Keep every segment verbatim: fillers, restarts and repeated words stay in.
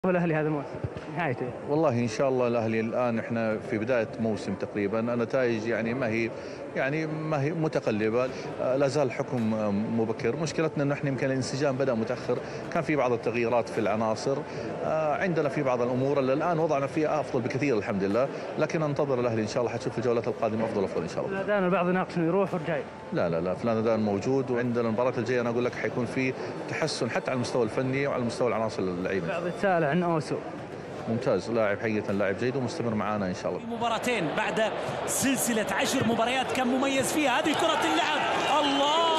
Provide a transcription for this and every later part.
الاهلي هذا الموسم نهايته؟ والله ان شاء الله الاهلي الان احنا في بدايه موسم تقريبا، النتائج يعني ما هي يعني ما هي متقلبه، لا زال الحكم مبكر. مشكلتنا انه احنا يمكن الانسجام بدا متاخر، كان في بعض التغييرات في العناصر، عندنا في بعض الامور اللي الان وضعنا فيها افضل بكثير الحمد لله، لكن ننتظر الاهلي ان شاء الله حتشوف الجولات القادمه افضل افضل ان شاء الله. الان البعض يناقش انه يروح ورجاي. لا لا لا فلان دان موجود، وعندنا المباراه الجايه انا اقول لك حيكون في تحسن حتى على المستوى الفني وعلى المستوى العناصر اللعيبه. بعض يتساءل عن اوسو. ممتاز، لاعب حقيقة لاعب جيد ومستمر معانا إن شاء الله. مباراتين بعد سلسلة عشر مباريات كان مميز فيها، هذه كرة اللعب. الله،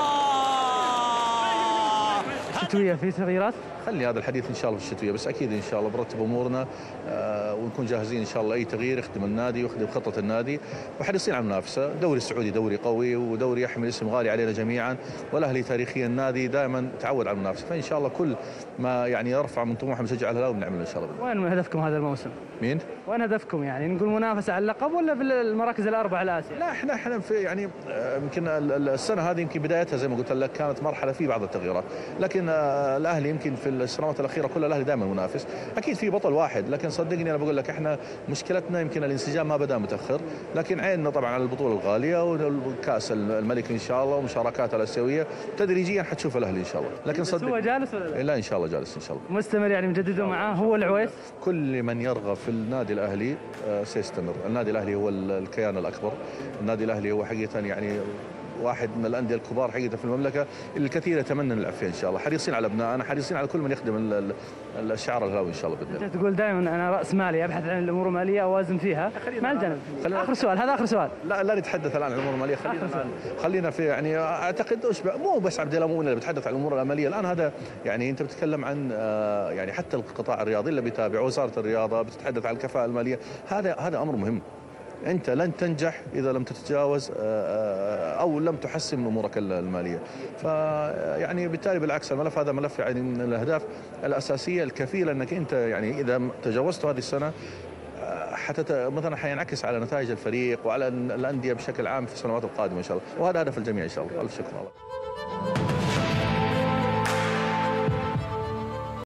شتوية في تغييرات؟ خلي هذا الحديث ان شاء الله في الشتويه، بس اكيد ان شاء الله برتب امورنا آه ونكون جاهزين ان شاء الله اي تغيير يخدم النادي ويخدم خطه النادي، وحريصين على المنافسه. الدوري السعودي دوري قوي ودوري يحمل اسم غالي علينا جميعا، والاهلي تاريخيا النادي دائما تعود على المنافسه، فان شاء الله كل ما يعني يرفع من طموح مشجع الهلال بنعمله ان شاء الله. وين هدفكم هذا الموسم؟ مين؟ وين هدفكم يعني نقول منافسه على اللقب ولا بالمراكز الاربعه الاسيا؟ لا احنا احنا في يعني يمكن السنه هذه يمكن بدايتها زي ما قلت لك كانت مرحله في بعض التغييرات، لكن الاهلي يمكن في السنوات الاخيره كل الاهلي دائما منافس، اكيد في بطل واحد، لكن صدقني انا بقول لك احنا مشكلتنا يمكن الانسجام ما بدا متاخر، لكن عيننا طبعا على البطوله الغاليه والكاس الملك ان شاء الله ومشاركات الاسيويه، تدريجيا حتشوف الاهلي ان شاء الله. لكن صدق هو جالس ولا لا؟ لا ان شاء الله جالس ان شاء الله مستمر يعني مجددوا معاه هو العويس. كل من يرغب في النادي الاهلي سيستمر، النادي الاهلي هو الكيان الاكبر، النادي الاهلي هو حقيقه يعني واحد من الانديه الكبار حقيقه في المملكه، الكثير يتمنى نلعب فيه ان شاء الله، حريصين على ابنائنا، حريصين على كل من يخدم الشعار الهلاوي ان شاء الله باذن الله. انت تقول دائما انا راس مالي ابحث عن الامور الماليه اوازن فيها، ما الجانب. اخر سؤال، هذا اخر سؤال. لا لا نتحدث الان عن الامور الماليه، خلينا خلينا في يعني اعتقد مو بس عبد الله مو اللي بيتحدث عن الامور الماليه الان، هذا يعني انت بتتكلم عن يعني حتى القطاع الرياضي اللي بيتابعه وزاره الرياضه بتتحدث عن الكفاءه الماليه، هذا هذا امر مهم. أنت لن تنجح إذا لم تتجاوز أو لم تحسن من أمورك المالية، فيعني بالتالي بالعكس الملف هذا ملف يعني من الأهداف الأساسية الكفيلة أنك أنت يعني إذا تجاوزت هذه السنة حتى مثلا حينعكس على نتائج الفريق وعلى الأندية بشكل عام في السنوات القادمة إن شاء الله، وهذا هدف الجميع إن شاء الله. ألف شكر الله.